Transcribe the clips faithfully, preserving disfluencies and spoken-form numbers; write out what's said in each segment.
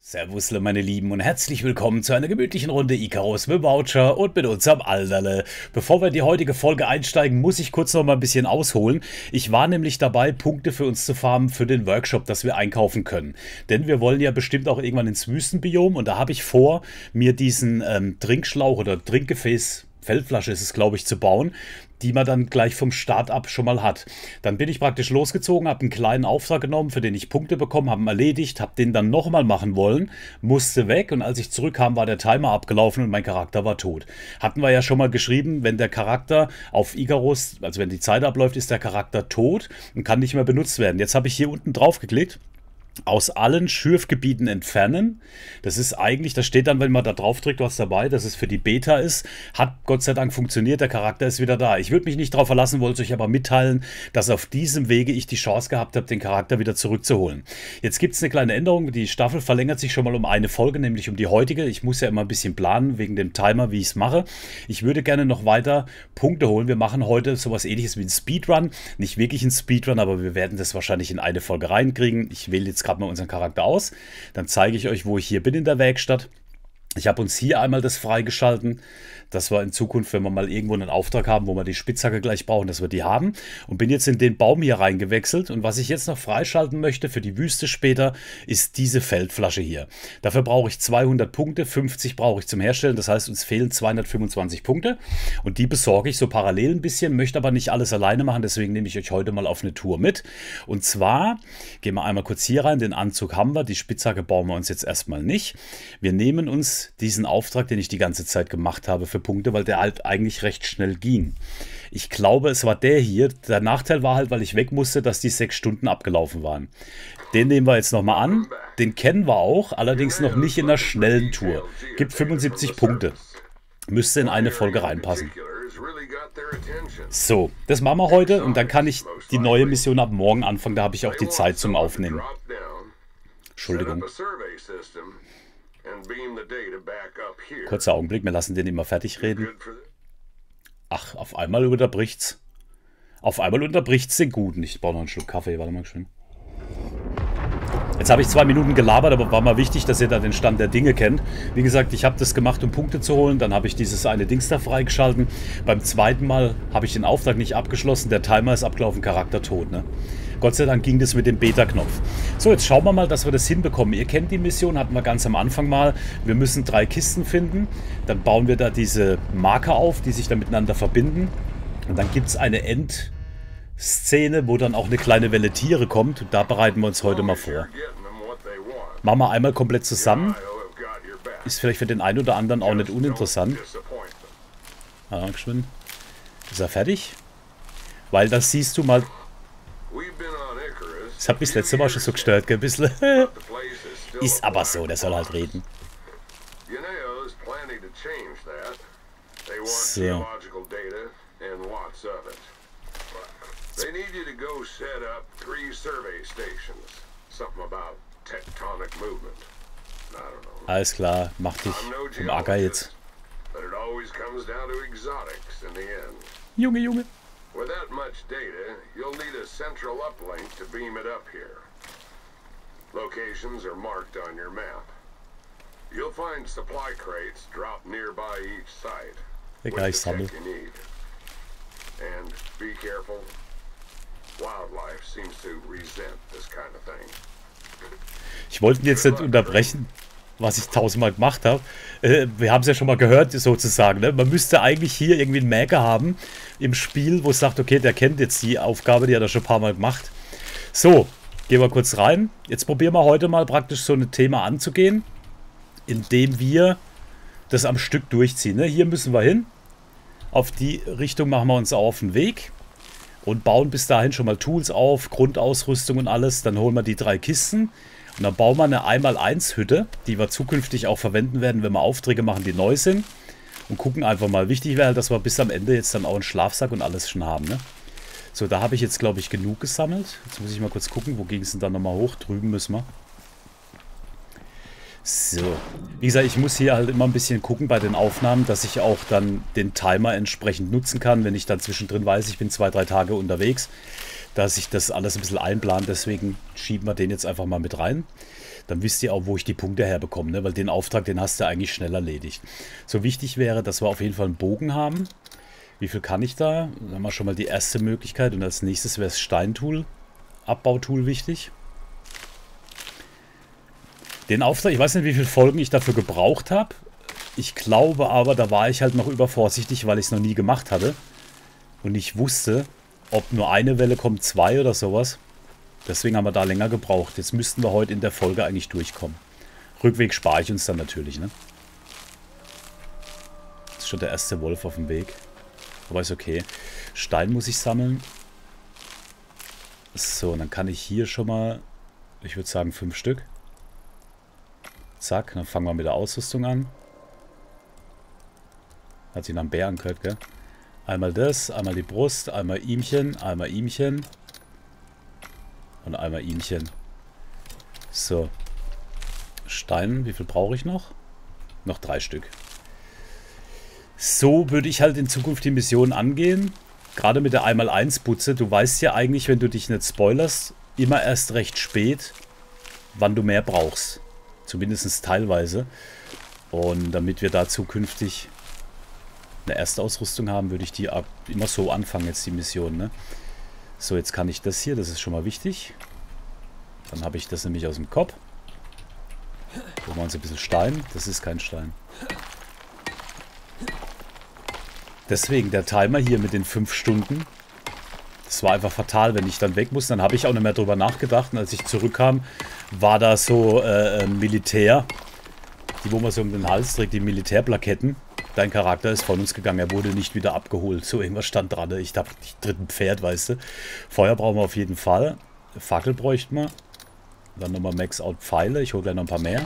Servusle meine Lieben und herzlich willkommen zu einer gemütlichen Runde Icarus mit Voucher und mit unserem Alderle. Bevor wir in die heutige Folge einsteigen, muss ich kurz noch mal ein bisschen ausholen. Ich war nämlich dabei, Punkte für uns zu farmen für den Workshop, dass wir einkaufen können. Denn wir wollen ja bestimmt auch irgendwann ins Wüstenbiom und da habe ich vor, mir diesen ähm, Trinkschlauch oder Trinkgefäß, Feldflasche ist es glaube ich, zu bauen, die man dann gleich vom Start ab schon mal hat. Dann bin ich praktisch losgezogen, habe einen kleinen Auftrag genommen, für den ich Punkte bekommen, habe ihn erledigt, habe den dann nochmal machen wollen, musste weg und als ich zurückkam, war der Timer abgelaufen und mein Charakter war tot. Hatten wir ja schon mal geschrieben, wenn der Charakter auf Icarus, also wenn die Zeit abläuft, ist der Charakter tot und kann nicht mehr benutzt werden. Jetzt habe ich hier unten drauf geklickt. Aus allen Schürfgebieten entfernen. Das ist eigentlich, da steht dann, wenn man da drauf drückt, was dabei, dass es für die Beta ist. Hat Gott sei Dank funktioniert, der Charakter ist wieder da. Ich würde mich nicht darauf verlassen, wollte euch aber mitteilen, dass auf diesem Wege ich die Chance gehabt habe, den Charakter wieder zurückzuholen. Jetzt gibt es eine kleine Änderung. Die Staffel verlängert sich schon mal um eine Folge, nämlich um die heutige. Ich muss ja immer ein bisschen planen, wegen dem Timer, wie ich es mache. Ich würde gerne noch weiter Punkte holen. Wir machen heute sowas ähnliches wie ein Speedrun. Nicht wirklich ein Speedrun, aber wir werden das wahrscheinlich in eine Folge reinkriegen. Ich wähle jetzt gerade mal unseren Charakter aus. Dann zeige ich euch, wo ich hier bin in der Werkstatt. Ich habe uns hier einmal das freigeschalten, dass wir in Zukunft, wenn wir mal irgendwo einen Auftrag haben, wo wir die Spitzhacke gleich brauchen, dass wir die haben. Und bin jetzt in den Baum hier reingewechselt. Und was ich jetzt noch freischalten möchte für die Wüste später, ist diese Feldflasche hier. Dafür brauche ich zweihundert Punkte, fünfzig brauche ich zum Herstellen. Das heißt, uns fehlen zweihundertfünfundzwanzig Punkte. Und die besorge ich so parallel ein bisschen, möchte aber nicht alles alleine machen. Deswegen nehme ich euch heute mal auf eine Tour mit. Und zwar, gehen wir einmal kurz hier rein. Den Anzug haben wir. Die Spitzhacke bauen wir uns jetzt erstmal nicht. Wir nehmen uns diesen Auftrag, den ich die ganze Zeit gemacht habe für Punkte, weil der halt eigentlich recht schnell ging. Ich glaube, es war der hier. Der Nachteil war halt, weil ich weg musste, dass die sechs Stunden abgelaufen waren. Den nehmen wir jetzt nochmal an. Den kennen wir auch, allerdings noch nicht in der schnellen Tour. Gibt fünfundsiebzig Punkte. Müsste in eine Folge reinpassen. So, das machen wir heute und dann kann ich die neue Mission ab morgen anfangen. Da habe ich auch die Zeit zum Aufnehmen. Entschuldigung. Kurzer Augenblick, wir lassen den immer fertig reden. Ach, auf einmal unterbricht's. Auf einmal unterbricht's den Guten. Ich brauche noch einen Schluck Kaffee, warte mal schön. Jetzt habe ich zwei Minuten gelabert, aber war mal wichtig, dass ihr da den Stand der Dinge kennt. Wie gesagt, ich habe das gemacht, um Punkte zu holen. Dann habe ich dieses eine Dings da freigeschalten. Beim zweiten Mal habe ich den Auftrag nicht abgeschlossen. Der Timer ist abgelaufen, Charakter tot, ne? Gott sei Dank ging das mit dem Beta-Knopf. So, jetzt schauen wir mal, dass wir das hinbekommen. Ihr kennt die Mission, hatten wir ganz am Anfang mal. Wir müssen drei Kisten finden. Dann bauen wir da diese Marker auf, die sich dann miteinander verbinden. Und dann gibt es eine Endszene, wo dann auch eine kleine Welle Tiere kommt. Und da bereiten wir uns heute mal vor. Machen wir einmal komplett zusammen. Ist vielleicht für den einen oder anderen auch nicht uninteressant. Ah, geschwind. Ist er fertig? Weil das siehst du mal... Das hat mich das letzte Mal schon so gestört, gell, ein bisschen. Ist aber so, der soll halt reden. So. Alles klar, mach dich vom Acker jetzt. Junge, Junge. With that much data, you'll need a central uplink to beam it up here. Locations are marked on your map. You'll find supply crates dropped nearby each site. The guy sammelt. And be careful. Wildlife seems to resent this kind of thing. Ich wollte ihn jetzt nicht unterbrechen, was ich tausendmal gemacht habe. Äh, wir haben es ja schon mal gehört, sozusagen. Ne? Man müsste eigentlich hier irgendwie einen Maker haben im Spiel, wo es sagt, okay, der kennt jetzt die Aufgabe, die hat er schon ein paar Mal gemacht. So, gehen wir kurz rein. Jetzt probieren wir heute mal praktisch so ein Thema anzugehen, indem wir das am Stück durchziehen. Ne? Hier müssen wir hin. Auf die Richtung machen wir uns auf den Weg und bauen bis dahin schon mal Tools auf, Grundausrüstung und alles. Dann holen wir die drei Kisten. Und dann bauen wir eine eins mal eins Hütte, die wir zukünftig auch verwenden werden, wenn wir Aufträge machen, die neu sind. Und gucken einfach mal. Wichtig wäre halt, dass wir bis am Ende jetzt dann auch einen Schlafsack und alles schon haben. Ne? So, da habe ich jetzt, glaube ich, genug gesammelt. Jetzt muss ich mal kurz gucken, wo ging es denn dann nochmal hoch? Drüben müssen wir. So. Wie gesagt, ich muss hier halt immer ein bisschen gucken bei den Aufnahmen, dass ich auch dann den Timer entsprechend nutzen kann, wenn ich dann zwischendrin weiß, ich bin zwei, drei Tage unterwegs, dass ich das alles ein bisschen einplant. Deswegen schieben wir den jetzt einfach mal mit rein. Dann wisst ihr auch, wo ich die Punkte herbekomme, ne? Weil den Auftrag, den hast du eigentlich schnell erledigt. So wichtig wäre, dass wir auf jeden Fall einen Bogen haben. Wie viel kann ich da? Dann haben wir schon mal die erste Möglichkeit. Und als nächstes wäre das Steintool, Abbautool wichtig. Den Auftrag, ich weiß nicht, wie viele Folgen ich dafür gebraucht habe. Ich glaube aber, da war ich halt noch übervorsichtig, weil ich es noch nie gemacht hatte. Und ich wusste, ob nur eine Welle kommt, zwei oder sowas. Deswegen haben wir da länger gebraucht. Jetzt müssten wir heute in der Folge eigentlich durchkommen. Rückweg spare ich uns dann natürlich, ne? Das ist schon der erste Wolf auf dem Weg. Aber ist okay. Stein muss ich sammeln. So, und dann kann ich hier schon mal, ich würde sagen, fünf Stück. Zack, dann fangen wir mit der Ausrüstung an. Hat sich nach einem Bär angehört, gell? Einmal das, einmal die Brust, einmal Ihmchen, einmal Ihmchen. Und einmal Ihmchen. So. Stein, wie viel brauche ich noch? Noch drei Stück. So würde ich halt in Zukunft die Mission angehen. Gerade mit der eins mal eins Butze. Du weißt ja eigentlich, wenn du dich nicht spoilerst, immer erst recht spät, wann du mehr brauchst. Zumindest teilweise. Und damit wir da zukünftig eine Erstausrüstung haben, würde ich die ab, immer so anfangen, jetzt die Mission, ne? So, jetzt kann ich das hier, das ist schon mal wichtig. Dann habe ich das nämlich aus dem Kopf. Holen wir uns ein bisschen Stein. Das ist kein Stein. Deswegen der Timer hier mit den fünf Stunden. Das war einfach fatal, wenn ich dann weg muss. Dann habe ich auch nicht mehr drüber nachgedacht. Und als ich zurückkam, war da so äh, ein Militär. Die, wo man so um den Hals trägt, die Militärplaketten. Dein Charakter ist von uns gegangen. Er wurde nicht wieder abgeholt. So irgendwas stand dran. Ich dachte, ich dritten Pferd, weißt du. Feuer brauchen wir auf jeden Fall. Fackel bräuchten wir. Dann nochmal Max-Out-Pfeile. Ich hole gleich noch ein paar mehr.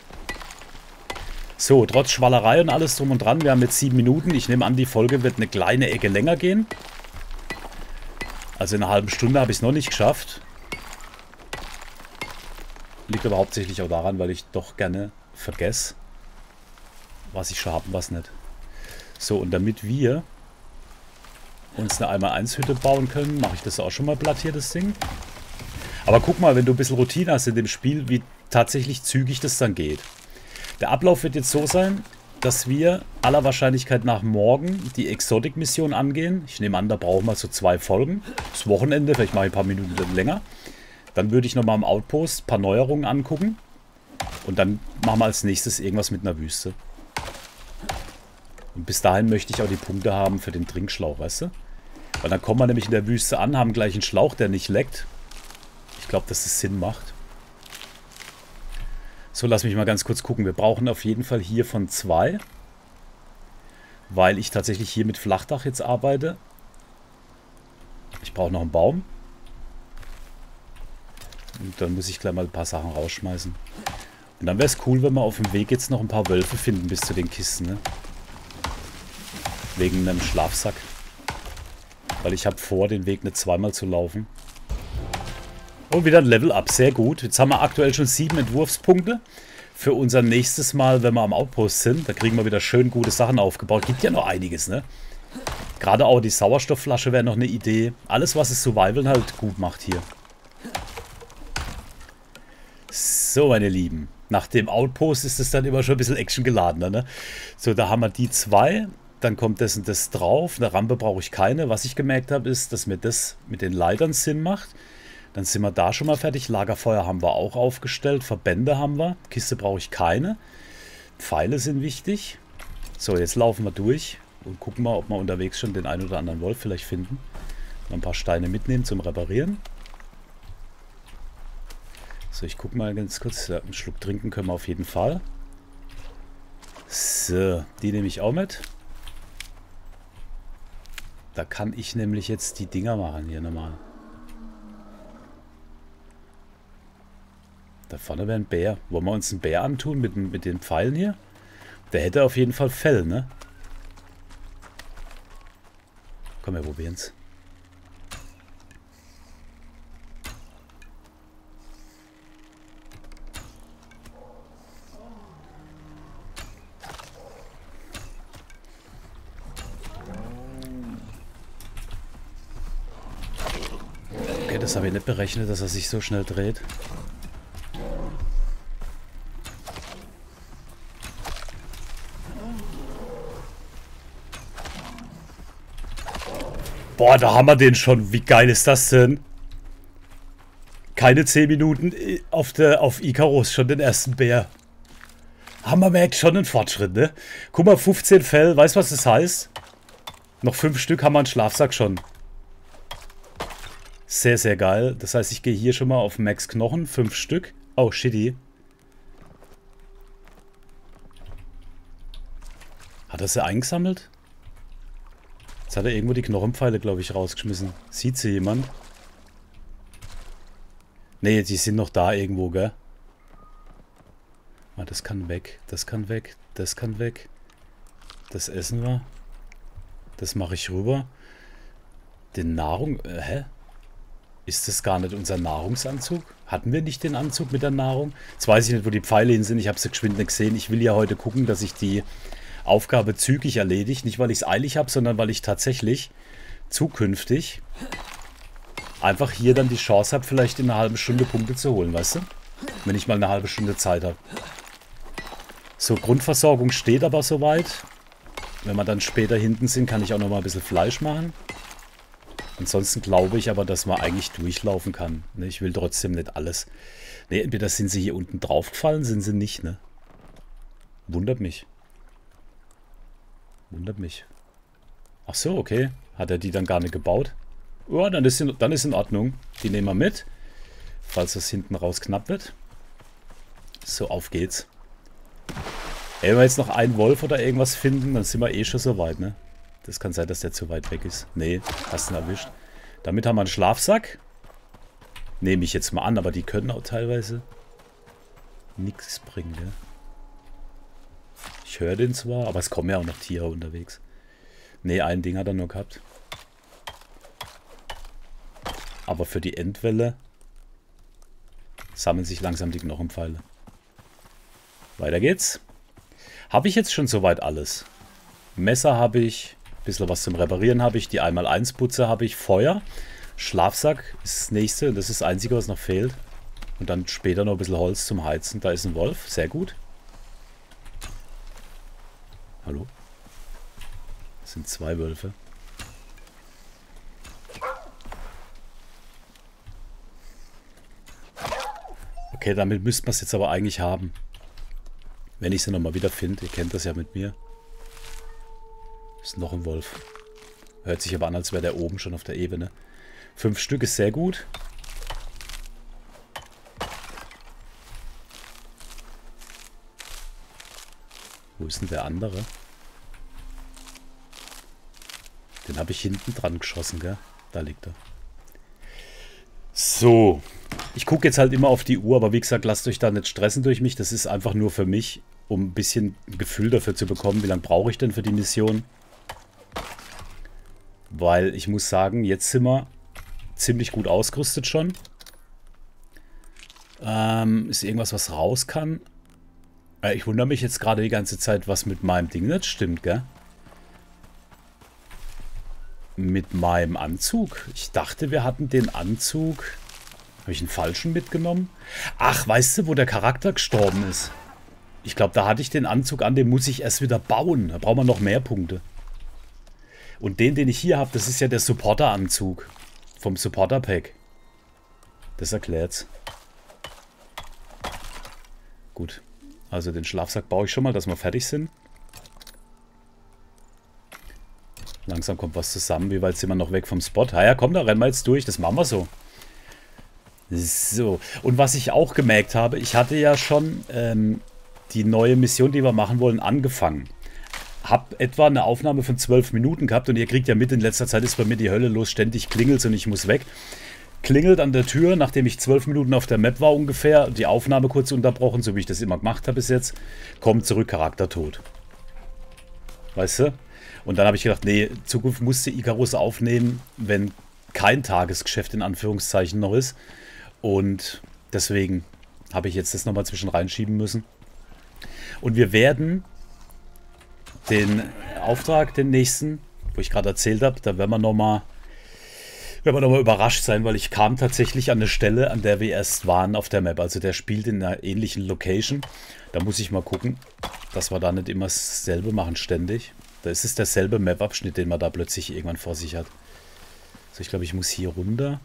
So, trotz Schwallerei und alles drum und dran. Wir haben jetzt sieben Minuten. Ich nehme an, die Folge wird eine kleine Ecke länger gehen. Also in einer halben Stunde habe ich es noch nicht geschafft. Liegt aber hauptsächlich auch daran, weil ich doch gerne vergesse, was ich schon habe und was nicht. So, und damit wir uns eine eins mal eins Hütte bauen können, mache ich das auch schon mal platt hier, das Ding. Aber guck mal, wenn du ein bisschen Routine hast in dem Spiel, wie tatsächlich zügig das dann geht. Der Ablauf wird jetzt so sein, dass wir aller Wahrscheinlichkeit nach morgen die Exotic-Mission angehen. Ich nehme an, da brauchen wir so zwei Folgen. Das Wochenende, vielleicht mache ich ein paar Minuten länger. Dann würde ich nochmal am Outpost ein paar Neuerungen angucken. Und dann machen wir als nächstes irgendwas mit einer Wüste. Und bis dahin möchte ich auch die Punkte haben für den Trinkschlauch, weißt du? Weil dann kommen wir nämlich in der Wüste an, haben gleich einen Schlauch, der nicht leckt. Ich glaube, dass das Sinn macht. So, lass mich mal ganz kurz gucken. Wir brauchen auf jeden Fall hiervon zwei. Weil ich tatsächlich hier mit Flachdach jetzt arbeite. Ich brauche noch einen Baum. Und dann muss ich gleich mal ein paar Sachen rausschmeißen. Und dann wäre es cool, wenn wir auf dem Weg jetzt noch ein paar Wölfe finden bis zu den Kisten, ne? Wegen einem Schlafsack. Weil ich habe vor, den Weg nicht zweimal zu laufen. Und wieder ein Level-Up, sehr gut. Jetzt haben wir aktuell schon sieben Entwurfspunkte. Für unser nächstes Mal, wenn wir am Outpost sind. Da kriegen wir wieder schön gute Sachen aufgebaut. Gibt ja noch einiges, ne? Gerade auch die Sauerstoffflasche wäre noch eine Idee. Alles, was es Survival halt gut macht hier. So, meine Lieben. Nach dem Outpost ist es dann immer schon ein bisschen actiongeladener, ne? So, da haben wir die zwei. Dann kommt das und das drauf. Eine Rampe brauche ich keine. Was ich gemerkt habe, ist, dass mir das mit den Leitern Sinn macht. Dann sind wir da schon mal fertig. Lagerfeuer haben wir auch aufgestellt. Verbände haben wir. Kiste brauche ich keine. Pfeile sind wichtig. So, jetzt laufen wir durch und gucken mal, ob wir unterwegs schon den einen oder anderen Wolf vielleicht finden. Noch ein paar Steine mitnehmen zum Reparieren. So, ich gucke mal ganz kurz. Ja, einen Schluck trinken können wir auf jeden Fall. So, die nehme ich auch mit. Da kann ich nämlich jetzt die Dinger machen hier nochmal. Da vorne wäre ein Bär. Wollen wir uns einen Bär antun mit, mit den Pfeilen hier? Der hätte auf jeden Fall Fell, ne? Komm, wir probieren's. Okay, das habe ich nicht berechnet, dass er sich so schnell dreht. Boah, da haben wir den schon. Wie geil ist das denn? Keine zehn Minuten auf, der, auf Icarus, schon den ersten Bär. Haben wir merkt schon einen Fortschritt, ne? Guck mal, fünfzehn Fell, weißt du, was das heißt? Noch fünf Stück haben wir einen Schlafsack schon. Sehr, sehr geil. Das heißt, ich gehe hier schon mal auf Max Knochen. fünf Stück. Oh, shitty. Hat er sie eingesammelt? Jetzt hat er irgendwo die Knochenpfeile, glaube ich, rausgeschmissen. Sieht sie jemand? Ne, die sind noch da irgendwo, gell? Ah, das kann weg. Das kann weg. Das kann weg. Das essen wir. Das mache ich rüber. Den Nahrung... Äh, hä? Ist das gar nicht unser Nahrungsanzug? Hatten wir nicht den Anzug mit der Nahrung? Jetzt weiß ich nicht, wo die Pfeile hin sind. Ich habe sie geschwind nicht gesehen. Ich will ja heute gucken, dass ich die Aufgabe zügig erledige. Nicht, weil ich es eilig habe, sondern weil ich tatsächlich zukünftig einfach hier dann die Chance habe, vielleicht in einer halben Stunde Punkte zu holen, weißt du? Wenn ich mal eine halbe Stunde Zeit habe. So, Grundversorgung steht aber soweit. Wenn wir dann später hinten sind, kann ich auch noch mal ein bisschen Fleisch machen. Ansonsten glaube ich aber, dass man eigentlich durchlaufen kann. Ne, ich will trotzdem nicht alles. Ne, entweder sind sie hier unten drauf gefallen, sind sie nicht, ne? Wundert mich. Wundert mich. Ach so, okay. Hat er die dann gar nicht gebaut? Ja, dann ist in, dann ist in Ordnung. Die nehmen wir mit. Falls es hinten raus knapp wird. So, auf geht's. Ey, wenn wir jetzt noch einen Wolf oder irgendwas finden, dann sind wir eh schon so weit, ne? Das kann sein, dass der zu weit weg ist. Nee, hast ihn erwischt. Damit haben wir einen Schlafsack. Nehme ich jetzt mal an, aber die können auch teilweise nichts bringen, gell? Ich höre den zwar, aber es kommen ja auch noch Tiere unterwegs. Nee, ein Ding hat er nur gehabt. Aber für die Endwelle sammeln sich langsam die Knochenpfeile. Weiter geht's. Habe ich jetzt schon soweit alles? Messer habe ich, ein bisschen was zum Reparieren habe ich, die eins mal eins Putze habe ich, Feuer, Schlafsack ist das nächste, das ist das Einzige, was noch fehlt. Und dann später noch ein bisschen Holz zum Heizen. Da ist ein Wolf, sehr gut. Hallo? Das sind zwei Wölfe. Okay, damit müsste man es jetzt aber eigentlich haben. Wenn ich sie nochmal wieder finde. Ihr kennt das ja mit mir. Ist noch ein Wolf. Hört sich aber an, als wäre der oben schon auf der Ebene. Fünf Stück ist sehr gut. Wo ist denn der andere? Den habe ich hinten dran geschossen, gell? Da liegt er. So. Ich gucke jetzt halt immer auf die Uhr, aber wie gesagt, lasst euch da nicht stressen durch mich. Das ist einfach nur für mich, um ein bisschen ein Gefühl dafür zu bekommen, wie lange brauche ich denn für die Mission. Weil ich muss sagen, jetzt sind wir ziemlich gut ausgerüstet schon. Ähm, ist irgendwas, was raus kann? Äh, ich wundere mich jetzt gerade die ganze Zeit, was mit meinem Ding nicht stimmt, gell? Mit meinem Anzug. Ich dachte, wir hatten den Anzug... Habe ich einen falschen mitgenommen? Ach, weißt du, wo der Charakter gestorben ist? Ich glaube, da hatte ich den Anzug an, den muss ich erst wieder bauen. Da braucht man noch mehr Punkte. Und den, den ich hier habe, das ist ja der Supporter-Anzug. Vom Supporter-Pack. Das erklärt's. Gut. Also den Schlafsack baue ich schon mal, dass wir fertig sind. Langsam kommt was zusammen. Wie weit sind wir noch weg vom Spot? Ah ja, komm, da rennen wir jetzt durch. Das machen wir so. So, und was ich auch gemerkt habe, ich hatte ja schon ähm, die neue Mission, die wir machen wollen, angefangen. Hab etwa eine Aufnahme von zwölf Minuten gehabt und ihr kriegt ja mit, in letzter Zeit ist bei mir die Hölle los, ständig klingelt und ich muss weg. Klingelt an der Tür, nachdem ich zwölf Minuten auf der Map war ungefähr, die Aufnahme kurz unterbrochen, so wie ich das immer gemacht habe bis jetzt, kommt zurück, Charakter tot. Weißt du? Und dann habe ich gedacht, nee, in Zukunft musste Icarus aufnehmen, wenn kein Tagesgeschäft in Anführungszeichen noch ist. Und deswegen habe ich jetzt das nochmal zwischen reinschieben müssen. Und wir werden den Auftrag, den nächsten, wo ich gerade erzählt habe, da werden wir nochmal werden wir noch mal überrascht sein, weil ich kam tatsächlich an eine Stelle, an der wir erst waren auf der Map. Also der spielt in einer ähnlichen Location. Da muss ich mal gucken, dass wir da nicht immer dasselbe machen ständig. Da ist es derselbe Map-Abschnitt, den man da plötzlich irgendwann vor sich hat. So, ich glaube, ich muss hier runter.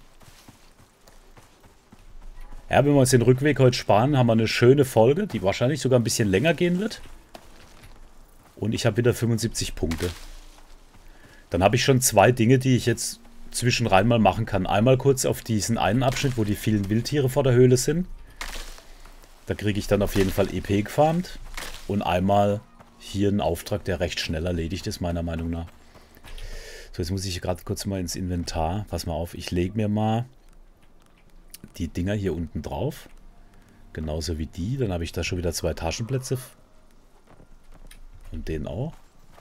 Ja, wenn wir uns den Rückweg heute sparen, haben wir eine schöne Folge, die wahrscheinlich sogar ein bisschen länger gehen wird. Und ich habe wieder fünfundsiebzig Punkte. Dann habe ich schon zwei Dinge, die ich jetzt zwischenrein mal machen kann. Einmal kurz auf diesen einen Abschnitt, wo die vielen Wildtiere vor der Höhle sind. Da kriege ich dann auf jeden Fall E P gefarmt. Und einmal hier einen Auftrag, der recht schnell erledigt ist, meiner Meinung nach. So, jetzt muss ich gerade kurz mal ins Inventar. Pass mal auf, ich lege mir mal die Dinger hier unten drauf. Genauso wie die. Dann habe ich da schon wieder zwei Taschenplätze. Und den auch.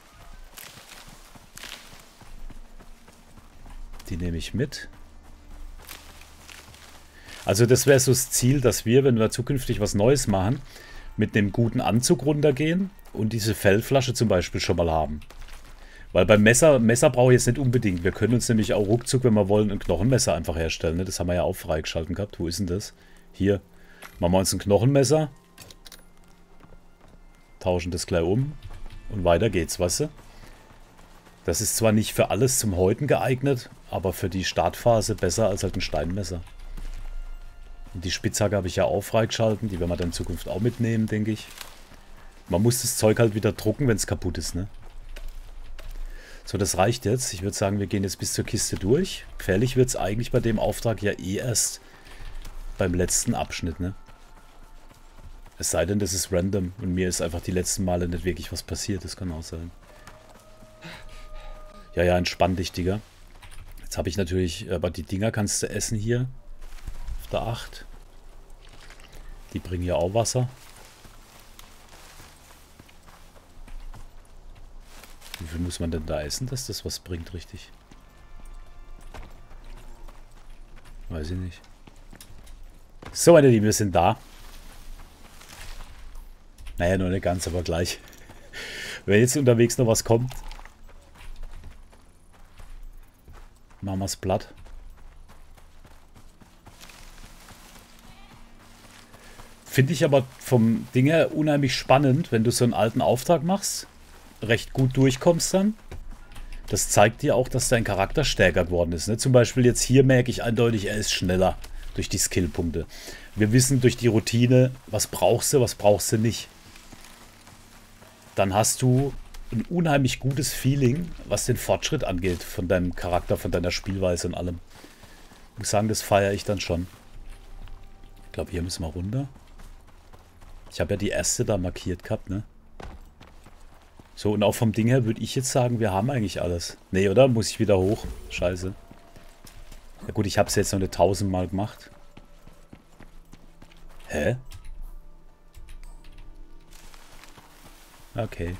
Die nehme ich mit. Also das wäre so das Ziel, dass wir, wenn wir zukünftig was Neues machen, mit einem guten Anzug runtergehen und diese Fellflasche zum Beispiel schon mal haben. Weil beim Messer, Messer brauche ich jetzt nicht unbedingt. Wir können uns nämlich auch ruckzuck, wenn wir wollen, ein Knochenmesser einfach herstellen. Ne? Das haben wir ja auch freigeschalten gehabt. Wo ist denn das? Hier. Machen wir uns ein Knochenmesser. Tauschen das gleich um. Und weiter geht's, weißt du? Das ist zwar nicht für alles zum Häuten geeignet, aber für die Startphase besser als halt ein Steinmesser. Und die Spitzhacke habe ich ja auch freigeschalten. Die werden wir dann in Zukunft auch mitnehmen, denke ich. Man muss das Zeug halt wieder drucken, wenn es kaputt ist, ne? So, das reicht jetzt. Ich würde sagen, wir gehen jetzt bis zur Kiste durch. Gefährlich wird es eigentlich bei dem Auftrag ja eh erst beim letzten Abschnitt, ne? Es sei denn, das ist random und mir ist einfach die letzten Male nicht wirklich was passiert. Das kann auch sein. Ja, ja, entspann dich, Digga. Jetzt habe ich natürlich, aber die Dinger kannst du essen hier. Auf der acht. Die bringen ja auch Wasser. Wie viel muss man denn da essen, dass das was bringt, richtig? Weiß ich nicht. So, meine Lieben, wir sind da. Naja, noch nicht ganz, aber gleich. Wenn jetzt unterwegs noch was kommt, machen wir es platt. Finde ich aber vom Ding her unheimlich spannend, wenn du so einen alten Auftrag machst, recht gut durchkommst dann. Das zeigt dir auch, dass dein Charakter stärker geworden ist. Ne? Zum Beispiel jetzt hier merke ich eindeutig, er ist schneller durch die Skillpunkte. Wir wissen durch die Routine, was brauchst du, was brauchst du nicht. Dann hast du ein unheimlich gutes Feeling, was den Fortschritt angeht von deinem Charakter, von deiner Spielweise und allem. Ich muss sagen, das feiere ich dann schon. Ich glaube, hier müssen wir runter. Ich habe ja die erste da markiert gehabt, ne? So, und auch vom Ding her würde ich jetzt sagen, wir haben eigentlich alles. Nee, oder? Muss ich wieder hoch? Scheiße. Ja gut, ich habe es jetzt noch eine tausendmal gemacht. Hä? Okay.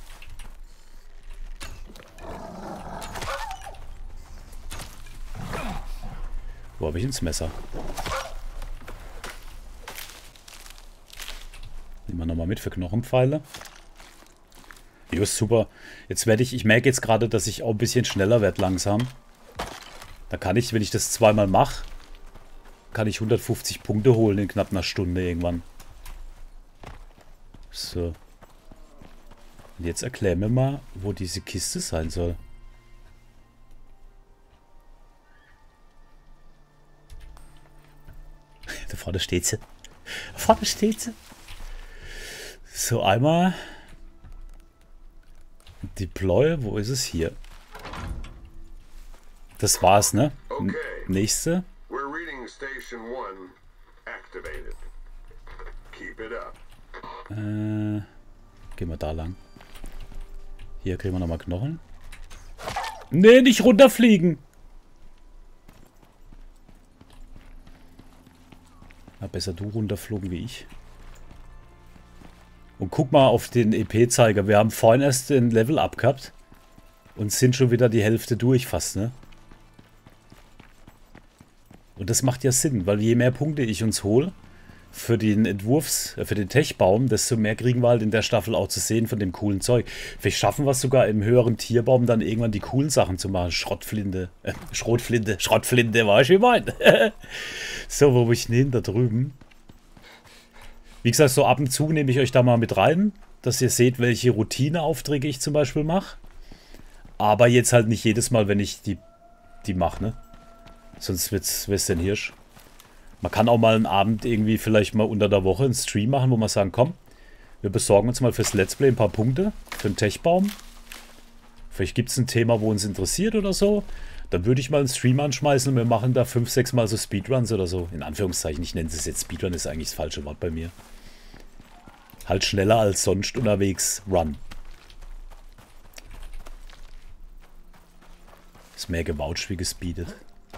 Wo habe ich ins Messer? Nehmen wir nochmal mit für Knochenpfeile. Jo, ist super. Jetzt werde ich, ich merke jetzt gerade, dass ich auch ein bisschen schneller werde langsam. Da kann ich, wenn ich das zweimal mache, kann ich hundertfünfzig Punkte holen in knapp einer Stunde irgendwann. So. Und jetzt erklär mir mal, wo diese Kiste sein soll. Da vorne steht sie. Da vorne steht sie. So, einmal Deploy, wo ist es hier? Das war's, ne? Okay. Nächste. We're reading station one activated. Keep it up. Äh, gehen wir da lang. Hier kriegen wir nochmal Knochen. Nee, nicht runterfliegen! Na, besser du runterflogen wie ich. Und guck mal auf den E P-Zeiger. Wir haben vorhin erst den Level up gehabt. Und sind schon wieder die Hälfte durch fast, ne? Und das macht ja Sinn, weil je mehr Punkte ich uns hole für den Entwurfs, äh, für den Techbaum, desto mehr kriegen wir halt in der Staffel auch zu sehen von dem coolen Zeug. Vielleicht schaffen wir es sogar im höheren Tierbaum dann irgendwann die coolen Sachen zu machen. Schrottflinte, äh, Schrotflinte, Schrottflinte, war ich wie mein. So, wo bin ich denn hin? Da drüben. Wie gesagt, so ab und zu nehme ich euch da mal mit rein, dass ihr seht, welche Routineaufträge ich zum Beispiel mache. Aber jetzt halt nicht jedes Mal, wenn ich die, die mache, ne? Sonst wird's, wird's den Hirsch. Man kann auch mal einen Abend irgendwie vielleicht mal unter der Woche einen Stream machen, wo man sagen, komm, wir besorgen uns mal fürs Let's Play ein paar Punkte für den Techbaum. Vielleicht gibt es ein Thema, wo uns interessiert oder so. Dann würde ich mal einen Stream anschmeißen und wir machen da fünf, sechs Mal so Speedruns oder so. In Anführungszeichen, ich nenne es jetzt Speedrun, ist eigentlich das falsche Wort bei mir. Halt schneller als sonst unterwegs Run. Ist mehr gewoucht wie gespeedet.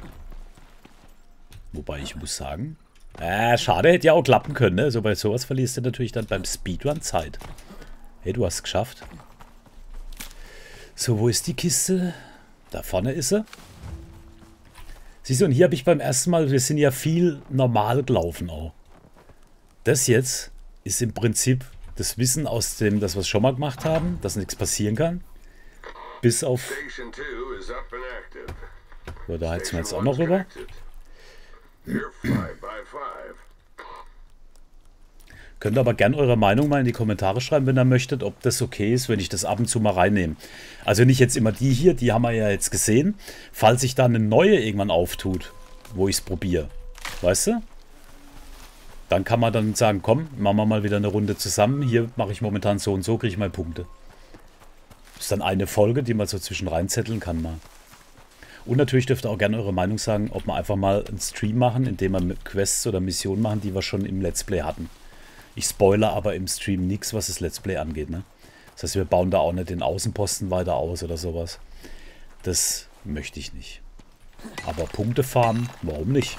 Wobei ich muss sagen, äh, schade, hätte ja auch klappen können, ne? So bei sowas verlierst du natürlich dann beim Speedrun Zeit. Hey, du hast es geschafft. So, wo ist die Kiste? Da vorne ist sie. Siehst du, und hier habe ich beim ersten Mal, wir sind ja viel normal gelaufen auch. Das jetzt ist im Prinzip das Wissen aus dem, das wir schon mal gemacht haben, dass nichts passieren kann. Bis auf... So, da heizen wir jetzt auch noch rüber. Könnt aber gerne eure Meinung mal in die Kommentare schreiben, wenn ihr möchtet, ob das okay ist, wenn ich das ab und zu mal reinnehme. Also nicht jetzt immer die hier, die haben wir ja jetzt gesehen. Falls sich da eine neue irgendwann auftut, wo ich es probiere. Weißt du? Dann kann man dann sagen, komm, machen wir mal wieder eine Runde zusammen. Hier mache ich momentan so und so, kriege ich mal Punkte. Das ist dann eine Folge, die man so zwischen reinzetteln kann mal. Und natürlich dürft ihr auch gerne eure Meinung sagen, ob wir einfach mal einen Stream machen, indem wir Quests oder Missionen machen, die wir schon im Let's Play hatten. Ich spoilere aber im Stream nichts, was das Let's Play angeht. Ne? Das heißt, wir bauen da auch nicht den Außenposten weiter aus oder sowas. Das möchte ich nicht. Aber Punkte farmen, warum nicht?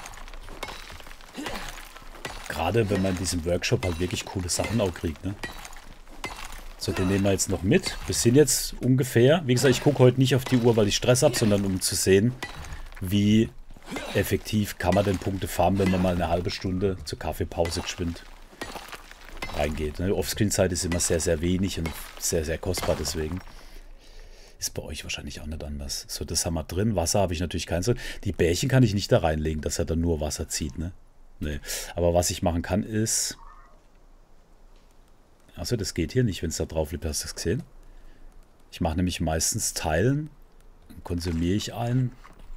Gerade wenn man in diesem Workshop halt wirklich coole Sachen auch kriegt. Ne? So, den nehmen wir jetzt noch mit. Wir sind jetzt ungefähr, wie gesagt, ich gucke heute nicht auf die Uhr, weil ich Stress habe, sondern um zu sehen, wie effektiv kann man denn Punkte farmen, wenn man mal eine halbe Stunde zur Kaffeepause geschwind reingeht. Ne? Offscreen-Zeit ist immer sehr, sehr wenig und sehr, sehr kostbar, deswegen ist bei euch wahrscheinlich auch nicht anders. So, das haben wir drin. Wasser habe ich natürlich keins drin. Die Bärchen kann ich nicht da reinlegen, dass er dann nur Wasser zieht. Ne? Nee. Aber was ich machen kann, ist... Also das geht hier nicht, wenn es da drauf liegt. Hast du das gesehen? Ich mache nämlich meistens Teilen. Dann konsumiere ich einen.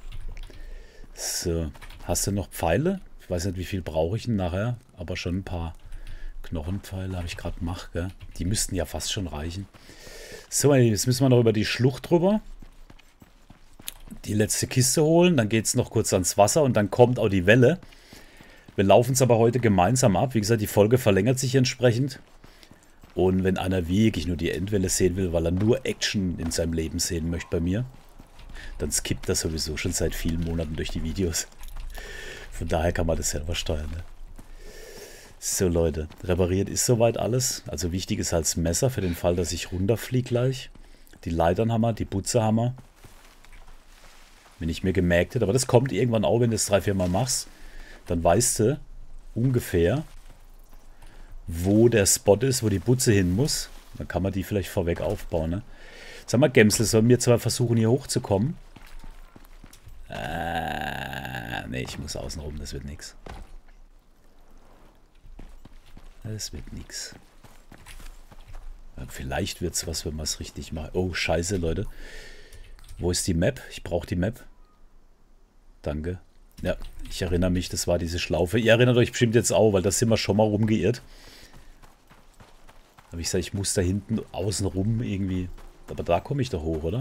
So. Hast du noch Pfeile? Ich weiß nicht, wie viel brauche ich denn nachher. Aber schon ein paar Knochenpfeile habe ich gerade gemacht. Gell? Die müssten ja fast schon reichen. So, jetzt müssen wir noch über die Schlucht drüber. Die letzte Kiste holen. Dann geht es noch kurz ans Wasser. Und dann kommt auch die Welle. Wir laufen es aber heute gemeinsam ab. Wie gesagt, die Folge verlängert sich entsprechend. Und wenn einer wirklich nur die Endwelle sehen will, weil er nur Action in seinem Leben sehen möchte bei mir, dann skippt das sowieso schon seit vielen Monaten durch die Videos. Von daher kann man das selber steuern. Ne? So Leute, repariert ist soweit alles. Also wichtig ist halt das Messer für den Fall, dass ich runterfliege gleich. Die Leitern haben wir, die Butze haben wir. Wenn ich mir gemerkt hätte, aber das kommt irgendwann auch, wenn du es drei, vier Mal machst, dann weißt du ungefähr, wo der Spot ist, wo die Butze hin muss. Dann kann man die vielleicht vorweg aufbauen. Ne? Sag mal, Gemsel, sollen wir zwar versuchen, hier hochzukommen? Äh, ne, ich muss außen rum, das wird nichts. Das wird nichts. Vielleicht wird es was, wenn wir es richtig machen. Oh, scheiße, Leute. Wo ist die Map? Ich brauche die Map. Danke. Ja, ich erinnere mich, das war diese Schlaufe. Ihr erinnert euch bestimmt jetzt auch, weil da sind wir schon mal rumgeirrt. Aber ich sage, ich muss da hinten außen rum irgendwie. Aber da komme ich doch hoch, oder?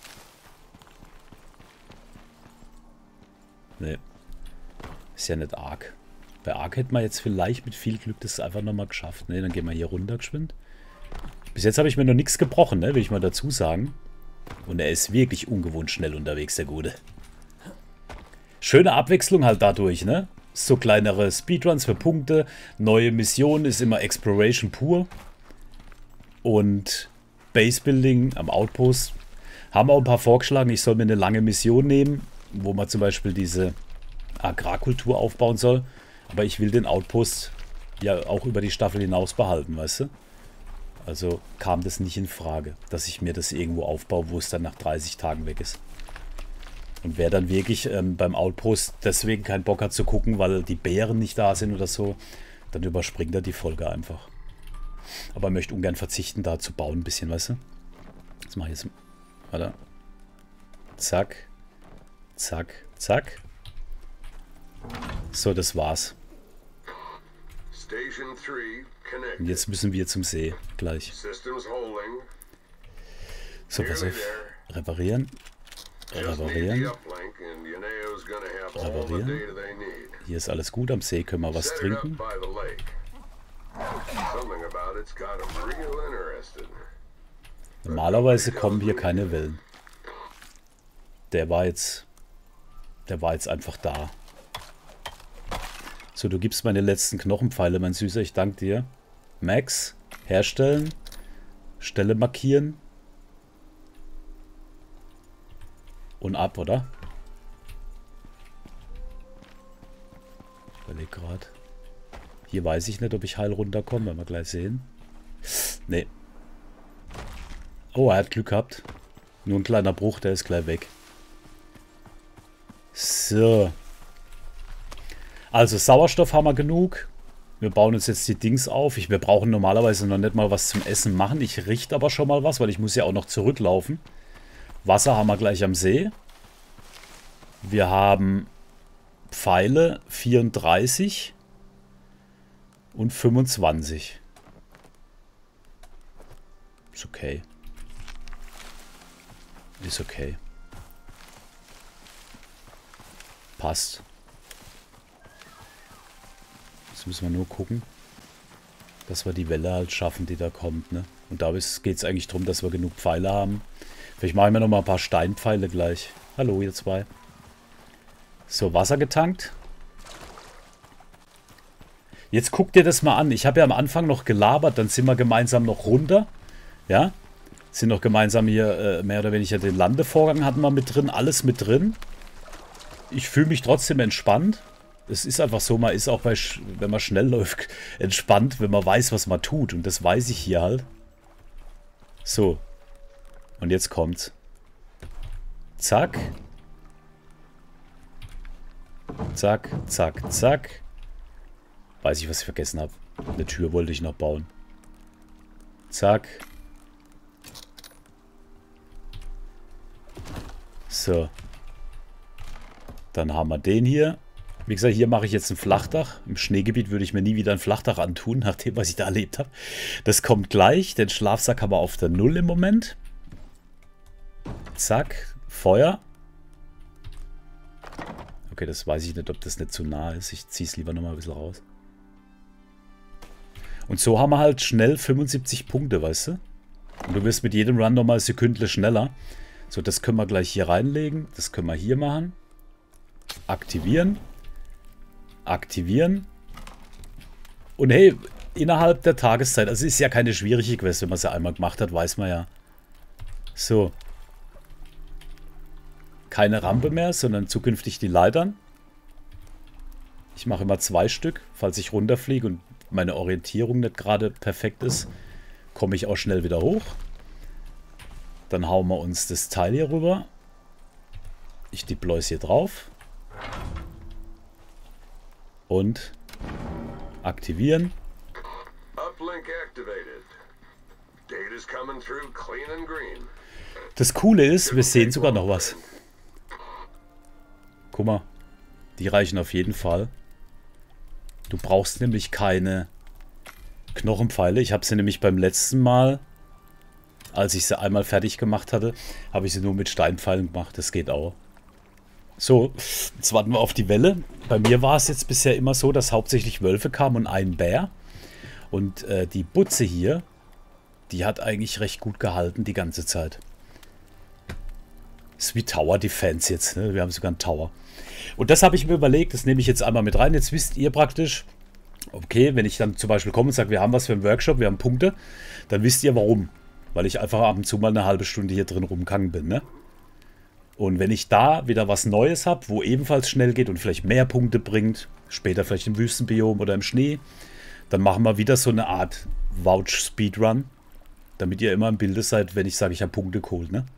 Nee. Ist ja nicht arg. Bei arg hätten wir jetzt vielleicht mit viel Glück das einfach nochmal geschafft. Ne, dann gehen wir hier runter geschwind. Bis jetzt habe ich mir noch nichts gebrochen, ne, will ich mal dazu sagen. Und er ist wirklich ungewohnt schnell unterwegs, der Gute. Schöne Abwechslung halt dadurch, ne? So kleinere Speedruns für Punkte. Neue Missionen ist immer Exploration pur. Und Basebuilding am Outpost haben auch ein paar vorgeschlagen. Ich soll mir eine lange Mission nehmen, wo man zum Beispiel diese Agrarkultur aufbauen soll. Aber ich will den Outpost ja auch über die Staffel hinaus behalten, weißt du? Also kam das nicht in Frage, dass ich mir das irgendwo aufbaue, wo es dann nach dreißig Tagen weg ist. Und wer dann wirklich ähm, beim Outpost deswegen keinen Bock hat zu gucken, weil die Bären nicht da sind oder so, dann überspringt er die Folge einfach. Aber er möchte ungern verzichten, da zu bauen ein bisschen, weißt du? Das mache ich jetzt. Warte. Zack. Zack. Zack. So, das war's. Station three connected. Und jetzt müssen wir zum See. Gleich. Systems holding. So, pass Nearly auf. there. Reparieren. Just need the Reparieren. uplink and Yuneo's gonna have all the Reparieren. data they need. Hier ist alles gut. Am See können wir was Set it trinken. up by the lake. Something about it's got 'em real interested. Normalerweise kommen hier keine Wellen. Der war jetzt... Der war jetzt einfach da. So, du gibst meine letzten Knochenpfeile, mein Süßer. Ich danke dir. Max, herstellen. Stelle markieren. Und ab, oder? Ich überlege gerade. Hier weiß ich nicht, ob ich heil runterkomme, werden wir gleich sehen. Nee. Oh, er hat Glück gehabt. Nur ein kleiner Bruch, der ist gleich weg. So. Also Sauerstoff haben wir genug. Wir bauen uns jetzt die Dings auf. Ich, wir brauchen normalerweise noch nicht mal was zum Essen machen. Ich richte aber schon mal was, weil ich muss ja auch noch zurücklaufen. Wasser haben wir gleich am See. Wir haben Pfeile vierunddreißig und fünfundzwanzig. Ist okay. Ist okay. Passt. Jetzt müssen wir nur gucken, dass wir die Welle halt schaffen, die da kommt, ne? Und da geht es eigentlich darum, dass wir genug Pfeile haben. Vielleicht machen wir noch mal ein paar Steinpfeile gleich. Hallo, ihr zwei. So, Wasser getankt. Jetzt guck dir das mal an. Ich habe ja am Anfang noch gelabert, dann sind wir gemeinsam noch runter. Ja? Sind noch gemeinsam hier, äh, mehr oder weniger den Landevorgang hatten wir mit drin, alles mit drin. Ich fühle mich trotzdem entspannt. Es ist einfach so, man ist auch, bei, wenn man schnell läuft, entspannt, wenn man weiß, was man tut. Und das weiß ich hier halt. So. Und jetzt kommt's. Zack. Zack, zack, zack. Weiß ich, was ich vergessen habe. Eine Tür wollte ich noch bauen. Zack. So. Dann haben wir den hier. Wie gesagt, hier mache ich jetzt ein Flachdach. Im Schneegebiet würde ich mir nie wieder ein Flachdach antun, nach dem, was ich da erlebt habe. Das kommt gleich. Den Schlafsack haben wir auf der Null im Moment. Zack. Feuer. Okay, das weiß ich nicht, ob das nicht zu nah ist. Ich ziehe es lieber nochmal ein bisschen raus. Und so haben wir halt schnell fünfundsiebzig Punkte, weißt du? Und du wirst mit jedem Run nochmal eine Sekündle schneller. So, das können wir gleich hier reinlegen. Das können wir hier machen. Aktivieren. Aktivieren. Und hey, innerhalb der Tageszeit, also ist ja keine schwierige Quest, wenn man sie einmal gemacht hat, weiß man ja. So. Keine Rampe mehr, sondern zukünftig die Leitern. Ich mache immer zwei Stück, falls ich runterfliege und meine Orientierung nicht gerade perfekt ist, komme ich auch schnell wieder hoch. Dann hauen wir uns das Teil hier rüber. Ich deploy es hier drauf. Und aktivieren. Uplink activated. Data's coming through clean and green. Das Coole ist, wir sehen sogar noch was. Guck mal, die reichen auf jeden Fall. Du brauchst nämlich keine Knochenpfeile. Ich habe sie nämlich beim letzten Mal, als ich sie einmal fertig gemacht hatte, habe ich sie nur mit Steinpfeilen gemacht. Das geht auch. So, jetzt warten wir auf die Welle. Bei mir war es jetzt bisher immer so, dass hauptsächlich Wölfe kamen und ein Bär. Und äh, die Butze hier, die hat eigentlich recht gut gehalten die ganze Zeit. Ist wie Tower Defense jetzt, ne? Wir haben sogar einen Tower. Und das habe ich mir überlegt, das nehme ich jetzt einmal mit rein. Jetzt wisst ihr praktisch, okay, wenn ich dann zum Beispiel komme und sage, wir haben was für einen Workshop, wir haben Punkte, dann wisst ihr warum. Weil ich einfach ab und zu mal eine halbe Stunde hier drin rumgegangen bin, ne? Und wenn ich da wieder was Neues habe, wo ebenfalls schnell geht und vielleicht mehr Punkte bringt, später vielleicht im Wüstenbiom oder im Schnee, dann machen wir wieder so eine Art Vouch-Speedrun, damit ihr immer im Bilde seid, wenn ich sage, ich habe Punkte geholt, ne?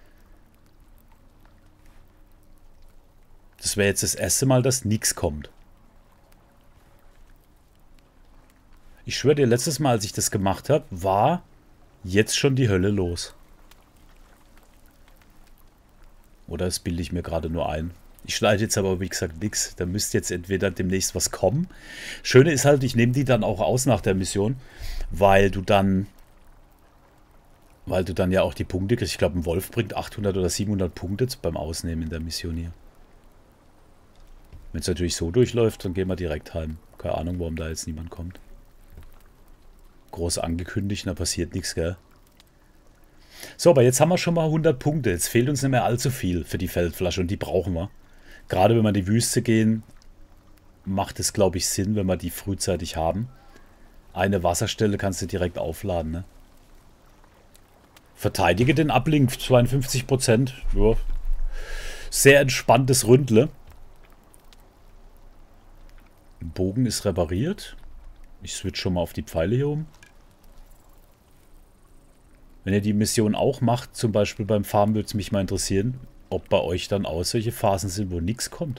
Das wäre jetzt das erste Mal, dass nichts kommt. Ich schwöre dir, letztes Mal, als ich das gemacht habe, war jetzt schon die Hölle los. Oder das bilde ich mir gerade nur ein. Ich schneide jetzt aber, wie gesagt, nichts. Da müsste jetzt entweder demnächst was kommen. Schöne ist halt, ich nehme die dann auch aus nach der Mission, weil du dann, weil du dann ja auch die Punkte kriegst. Ich glaube, ein Wolf bringt achthundert oder siebenhundert Punkte beim Ausnehmen in der Mission hier. Wenn es natürlich so durchläuft, dann gehen wir direkt heim. Keine Ahnung, warum da jetzt niemand kommt. Groß angekündigt, da passiert nichts, gell? So, aber jetzt haben wir schon mal hundert Punkte. Jetzt fehlt uns nicht mehr allzu viel für die Feldflasche und die brauchen wir. Gerade wenn wir in die Wüste gehen, macht es, glaube ich, Sinn, wenn wir die frühzeitig haben. Eine Wasserstelle kannst du direkt aufladen, ne? Verteidige den Uplink, zweiundfünfzig Prozent. Ja. Sehr entspanntes Ründle. Bogen ist repariert. Ich switch schon mal auf die Pfeile hier um. Wenn ihr die Mission auch macht, zum Beispiel beim Farmen, würde es mich mal interessieren, ob bei euch dann auch solche Phasen sind, wo nichts kommt.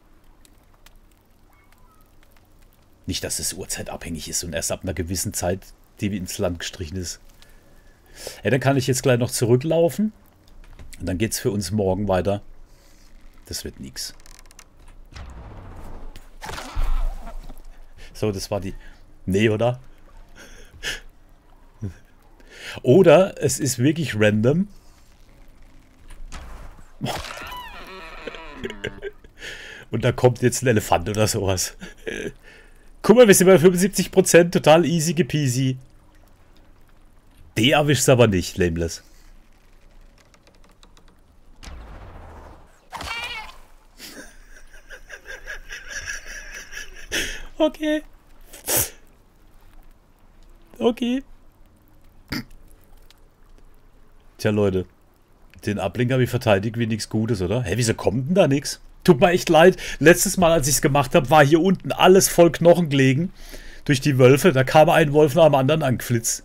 Nicht, dass es uhrzeitabhängig ist und erst ab einer gewissen Zeit die ins Land gestrichen ist. Ja, dann kann ich jetzt gleich noch zurücklaufen. Und dann geht es für uns morgen weiter. Das wird nichts. So, das war die... Nee, oder? Oder es ist wirklich random. Und da kommt jetzt ein Elefant oder sowas. Guck mal, wir sind bei fünfundsiebzig Prozent, total easy gepeasy. Die erwischt's aber nicht, Lameless. Okay. Okay. Tja, Leute. Den Uplink habe ich verteidigt wie nichts Gutes, oder? Hä, wieso kommt denn da nichts? Tut mir echt leid. Letztes Mal, als ich es gemacht habe, war hier unten alles voll Knochen gelegen. Durch die Wölfe. Da kam ein Wolf nach dem anderen angeflitzt.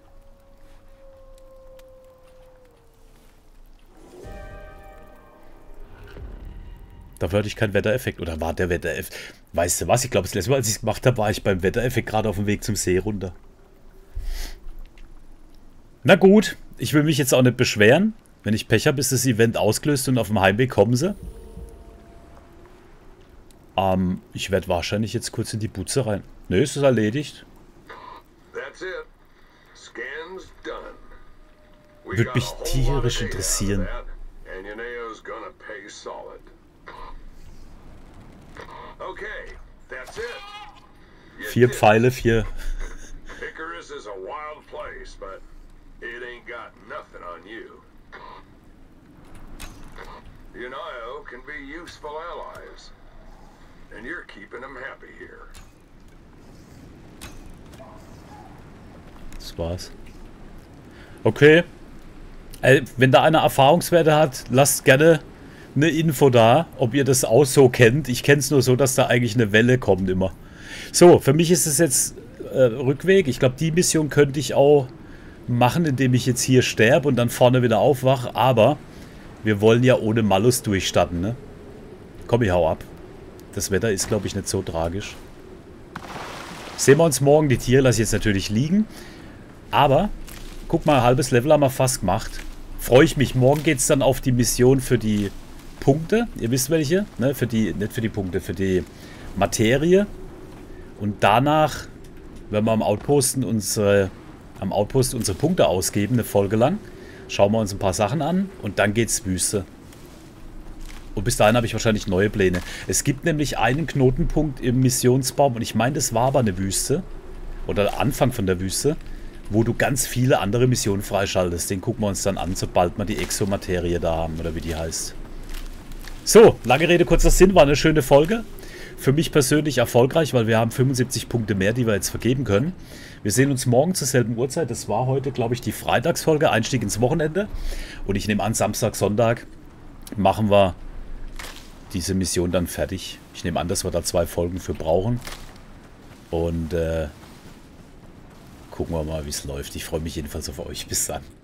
Dafür hatte ich keinen Wettereffekt. Oder war der Wettereffekt? Weißt du was? Ich glaube, das letzte Mal, als ich es gemacht habe, war ich beim Wettereffekt gerade auf dem Weg zum See runter. Na gut. Ich will mich jetzt auch nicht beschweren. Wenn ich Pech habe, ist das Event ausgelöst und auf dem Heimweg kommen sie. Ähm, ich werde wahrscheinlich jetzt kurz in die Butze rein. Nö, ist es erledigt. Würde mich tierisch interessieren. Vier Pfeile, vier... It ain't got nothing on you. You and Io can be useful allies. And you're keeping them happy here. Das war's. Okay. Äh, wenn da einer Erfahrungswerte hat, lasst gerne eine Info da, ob ihr das auch so kennt. Ich kenne es nur so, dass da eigentlich eine Welle kommt immer. So, für mich ist es jetzt äh, Rückweg. Ich glaube, die Mission könnte ich auch machen, indem ich jetzt hier sterbe und dann vorne wieder aufwache, aber wir wollen ja ohne Malus durchstarten, ne? Komm, ich hau ab. Das Wetter ist, glaube ich, nicht so tragisch. Sehen wir uns morgen. Die Tiere lasse ich jetzt natürlich liegen, aber guck mal, ein halbes Level haben wir fast gemacht. Freue ich mich. Morgen geht es dann auf die Mission für die Punkte. Ihr wisst welche, ne? Für die, nicht für die Punkte, für die Materie. Und danach werden wir am Outposten unsere am Outpost unsere Punkte ausgeben, eine Folge lang. Schauen wir uns ein paar Sachen an und dann geht's Wüste. Und bis dahin habe ich wahrscheinlich neue Pläne. Es gibt nämlich einen Knotenpunkt im Missionsbaum und ich meine, das war aber eine Wüste. Oder Anfang von der Wüste, wo du ganz viele andere Missionen freischaltest. Den gucken wir uns dann an, sobald wir die Exomaterie da haben, oder wie die heißt. So, lange Rede, kurzer Sinn, war eine schöne Folge. Für mich persönlich erfolgreich, weil wir haben fünfundsiebzig Punkte mehr, die wir jetzt vergeben können. Wir sehen uns morgen zur selben Uhrzeit. Das war heute, glaube ich, die Freitagsfolge, Einstieg ins Wochenende. Und ich nehme an, Samstag, Sonntag machen wir diese Mission dann fertig. Ich nehme an, dass wir da zwei Folgen für brauchen. Und äh, gucken wir mal, wie es läuft. Ich freue mich jedenfalls auf euch. Bis dann.